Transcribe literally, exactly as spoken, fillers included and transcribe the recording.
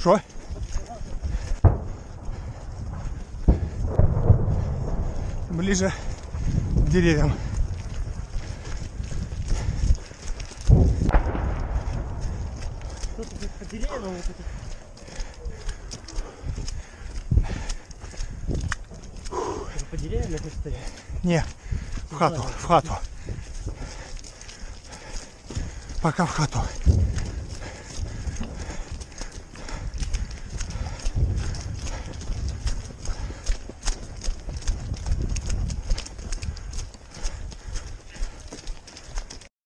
Що? Ближе к деревьям. Что тут по деревьям вот это? По деревьям хочешь стоять? Не, в хату, в хату. Пока в хату.